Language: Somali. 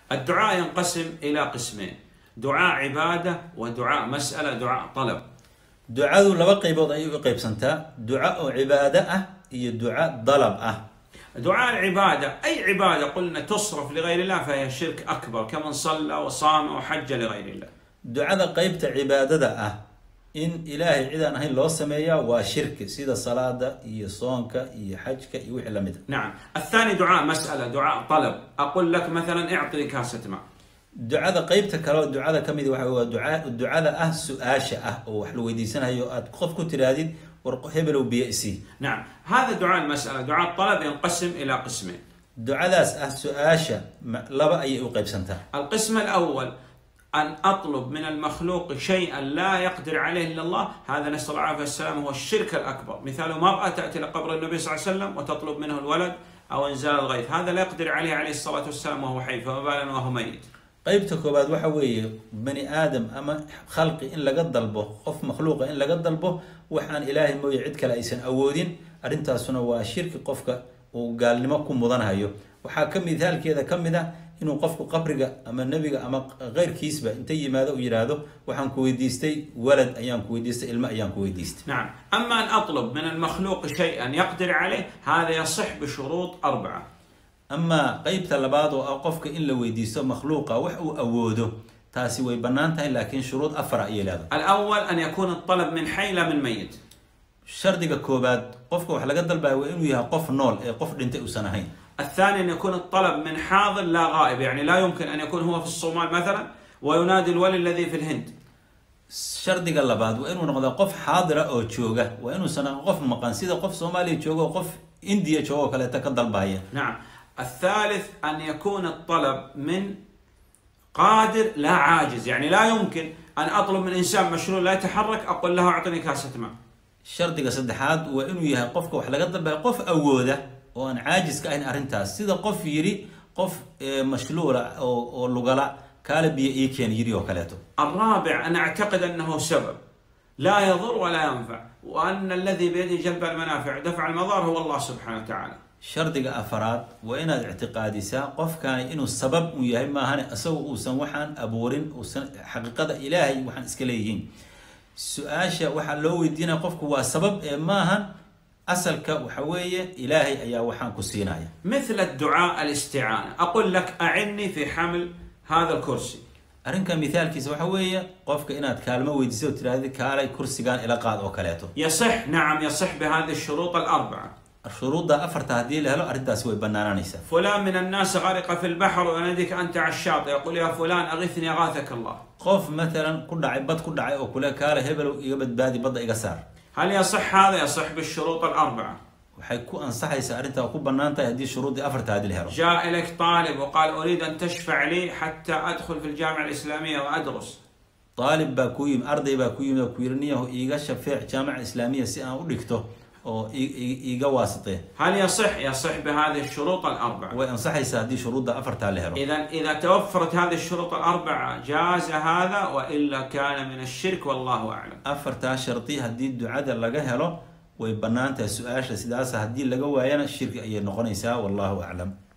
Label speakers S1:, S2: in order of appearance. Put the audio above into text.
S1: الدعاء ينقسم إلى قسمين: دعاء عبادة ودعاء مسألة، دعاء طلب.
S2: ducadu laba qaybood ayay u qaybsantaa duca oo cibaado ah iyo duca dalab ah.
S1: دعاء العبادة أي عبادة قلنا تصرف لغير الله فهي شرك أكبر، كمن صلى وصام وحج لغير الله.
S2: ducada qaybta cibaadada ah in ilaahay cid aan ahayn loo sameeyaa waa shirki, sida salaada iyo soonka iyo xajka iyo wixii lamid ah.
S1: نعم. الثاني دعاء مسألة، دعاء طلب. أقول لك مثلا اعطني كاسة ماء.
S2: ducada qaybta kale oo ducada ka mid waxa waa ducada ah su-aasha ah oo wax la weydiisanayo aad qof ku tiraadid war hebelow biyo isii.
S1: نعم. هذا دعاء المسألة. دعاء الطلب ينقسم إلى قسمين.
S2: ducadaas ah su-aasha laba ayay u qaybsantaa.
S1: القسم الأول أن أطلب من المخلوق شيئا لا يقدر عليه إلا الله، هذا نسأل الله عليه السلام هو الشرك الأكبر. مثال مرأة تأتي لقبر النبي صلى الله عليه وسلم وتطلب منه الولد أو إنزال الغيث، هذا لا يقدر عليه الصلاة والسلام وهو حي، فما بالنا وهو ميت.
S2: qaybta koobaad waxa weeye bani aadam ama khalqi in laga dalbo, qof makhluuqa in laga dalbo waxaan ilaahay mooye cid kale aysan awoodin, arrintaasuna waa shirki qofka uu gaalnimo ku mudanhayo. waxaa ka midaalkeeda ka mid ah inuu qofku qabriga ama nebiga ama keyrkiisba inta yimaado uu yidhaahdo waxaan ku weydiistay walad, ayaan ku weydiistay ilmo, ayaan ku weydiistay.
S1: نعم. أما أن أطلب من المخلوق شيئا يقدر عليه هذا يصح بشروط 4.
S2: ama qaybta labaad oo ah qofka in la weydiisto makhluuqa wax uu awoodo taasi way bannaan tahay, laakiin shuruud 4 ayay leedahay.
S1: الأول أن يكون الطلب من حي لا من ميت.
S2: shardiga koobaad qofka wax laga dalbayo waa inuu yahay qof nool ee qof dhintay uusan ahayn.
S1: الثاني أن يكون الطلب من حاضر لا غائب، يعني لا يمكن أن يكون هو في الصومال مثلا وينادي الولي الذي في الهند.
S2: shardiga labaad waa inuu noqdo qof xaadira oo jooga, waa inuusan qof maqan sida qof Soomaaliya jooga oo qof India jooga oo kale ka dalbaya.
S1: نعم. الثالث أن يكون الطلب من قادر لا عاجز، يعني لا يمكن أن أطلب من إنسان مشلول لا يتحرك أقول له أعطني كاسة ماء.
S2: shardiga saddexaad waa inuu yahay qofka wax laga dalbayo qof awooda oo aan caajis ka ahayn arrintaas, sida qof yiri qof mashluula oo lugala kaala biyo ii keen yiri oo kaleeto.
S1: الرابع أن أعتقد أنه سبب لا يضر ولا ينفع، وأن الذي بيده جلب المنافع دفع المضار هو الله سبحانه وتعالى.
S2: shardiga afaraad waa inaad ictiqaadisaa qofkaani inuu sabab u yahay maahan asagoo uusan waxaan abuurin, uusan xaqiiqada ilaahay waxaan iska leeyihiin. su-aasha waxaa loo weydiinaya qofku waa sabab ee maahan asalka waxa weeye ilaahay ayaa waxaan ku siinaya.
S1: مثل الدعاء الاستعانة، أقول لك أعني في حمل هذا الكرسي.
S2: arrinka mithaalkiisa waxa weeye qofka inaad kaalmo weydiiso oo tiraahdo kaalay kursigan ila qaad oo kaleeto.
S1: يصح، نعم يصح بهذه الشروط 4.
S2: shuruudda afarta haddii la helo arrintaasi way bannaananaysaa.
S1: فلان من الناس غرق في البحر ويناديك أنت على الشاطئ يقول يا فلان أغثني أغاثك الله.
S2: qof matalan ku dhacay bad ku dhacay oo kule kaala hebel iga badbaadi badda iga saar.
S1: هل يصح هذا؟ يصح بالشروط 4.
S2: waxay ku ansaxaysaa arrinta ku bannaan tahay haddii shuruuddii afarta haddii la helo.
S1: جاء إليك طالب وقال أريد أن تشفع لي حتى أدخل في الجامعة الإسلامية وأدرس.
S2: طالب baa ku yimid, arday baa ku yimid oo ku yirniyaho iiga shafeec jaamaca islaamiya si aan u dhigto oo iiga waasitay.
S1: هل يصح؟ يصح بهذه الشروط 4.
S2: way ansaxaysaa haddii shuruudda afarta la helo.
S1: إذا توفرت هذه الشروط 4 جاز هذا، وإلا كان من الشرك والله أعلم.
S2: afartaa sharti haddii ducada laga helo way bannaan tahay. su-aasha sidaas haddii laga waayana shirki ayay noqonaysaa, wallahu aclam.